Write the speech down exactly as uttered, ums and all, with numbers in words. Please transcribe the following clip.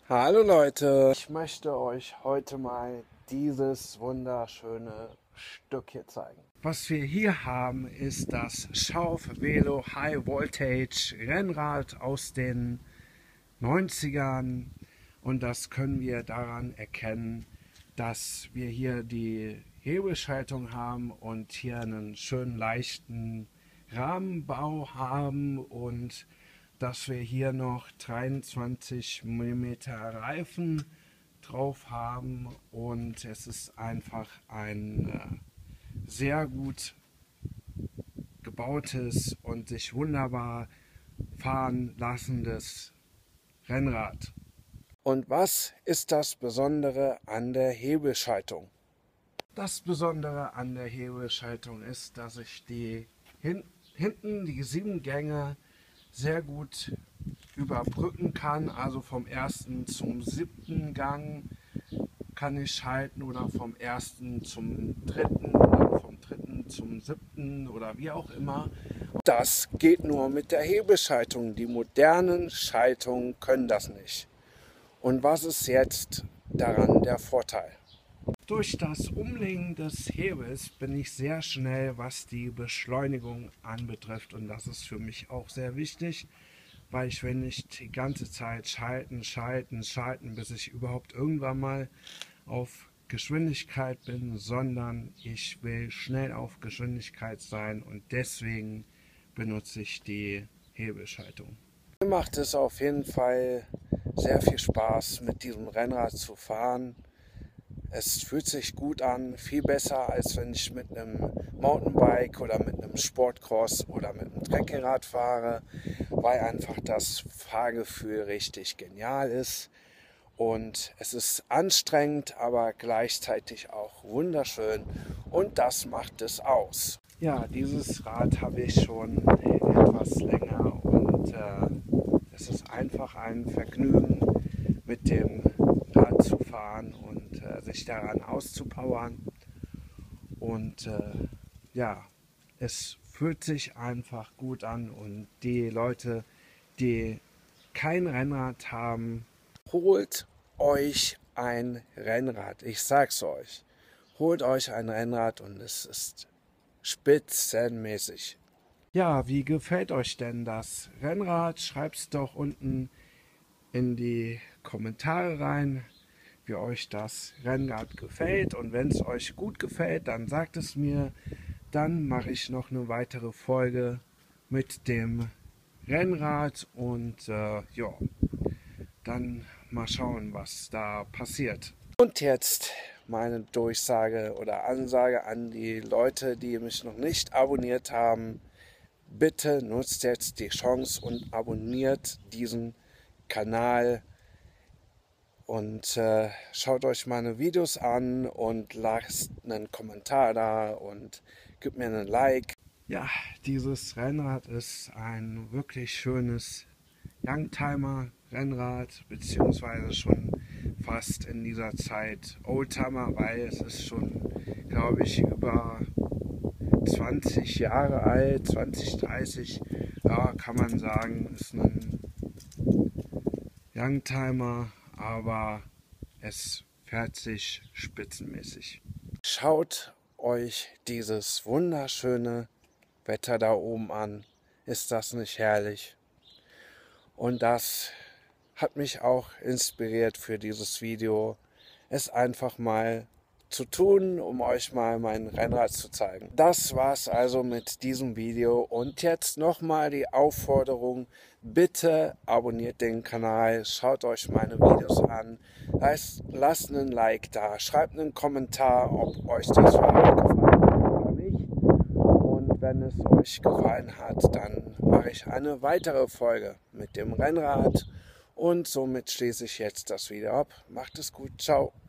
Hallo Leute, ich möchte euch heute mal dieses wunderschöne Stück hier zeigen. Was wir hier haben, ist das Schauf Velo High Voltage Rennrad aus den neunzigern und das können wir daran erkennen, dass wir hier die Hebelschaltung haben und hier einen schönen leichten Rahmenbau haben und dass wir hier noch dreiundzwanzig Millimeter Reifen drauf haben und es ist einfach ein äh, sehr gut gebautes und sich wunderbar fahren lassendes Rennrad. Und was ist das Besondere an der Hebelschaltung? Das Besondere an der Hebelschaltung ist, dass ich die hin, hinten die sieben Gänge sehr gut überbrücken kann, also vom ersten zum siebten Gang kann ich schalten oder vom ersten zum dritten oder vom dritten zum siebten oder wie auch immer. Das geht nur mit der Hebelschaltung. Die modernen Schaltungen können das nicht. Und was ist jetzt daran der Vorteil? Durch das Umlegen des Hebels bin ich sehr schnell, was die Beschleunigung anbetrifft und das ist für mich auch sehr wichtig, weil ich will nicht die ganze Zeit schalten, schalten, schalten, bis ich überhaupt irgendwann mal auf Geschwindigkeit bin, sondern ich will schnell auf Geschwindigkeit sein und deswegen benutze ich die Hebelschaltung. Mir macht es auf jeden Fall sehr viel Spaß, mit diesem Rennrad zu fahren. Es fühlt sich gut an, viel besser als wenn ich mit einem Mountainbike oder mit einem Sportcross oder mit einem Trekkingrad fahre, weil einfach das Fahrgefühl richtig genial ist. Und es ist anstrengend, aber gleichzeitig auch wunderschön und das macht es aus. Ja, dieses Rad habe ich schon etwas länger und äh, es ist einfach ein Vergnügen, mit dem Rad zu fahren und äh, sich daran auszupowern. Und äh, ja, es fühlt sich einfach gut an und die Leute, die kein Rennrad haben, holt euch ein Rennrad. Ich sag's euch. Holt euch ein Rennrad und es ist spitzenmäßig. Ja, wie gefällt euch denn das Rennrad? Schreibt's doch unten in die Kommentare rein, wie euch das Rennrad gefällt. Und wenn es euch gut gefällt, dann sagt es mir. Dann mache ich noch eine weitere Folge mit dem Rennrad und äh, ja, dann mal schauen, was da passiert. Und jetzt meine Durchsage oder Ansage an die Leute, die mich noch nicht abonniert haben. Bitte nutzt jetzt die Chance und abonniert diesen Kanal und äh, schaut euch meine Videos an und lasst einen Kommentar da und gebt mir einen Like. Ja, dieses Rennrad ist ein wirklich schönes Youngtimer Rennrad, beziehungsweise schon fast in dieser Zeit Oldtimer, weil es ist schon, glaube ich, über zwanzig Jahre alt, zwanzig, dreißig, ja, kann man sagen, ist ein Youngtimer, aber es fährt sich spitzenmäßig. Schaut euch dieses wunderschöne Wetter da oben an. Ist das nicht herrlich? Und das hat mich auch inspiriert für dieses Video, es einfach mal zu tun, um euch mal mein Rennrad zu zeigen. Das war's also mit diesem Video und jetzt nochmal die Aufforderung, bitte abonniert den Kanal, schaut euch meine Videos an, lasst, lasst einen Like da, schreibt einen Kommentar, ob euch das Fahrrad gefallen hat oder nicht. Und wenn es euch gefallen hat, dann mache ich eine weitere Folge mit dem Rennrad und somit schließe ich jetzt das Video ab. Macht es gut, ciao.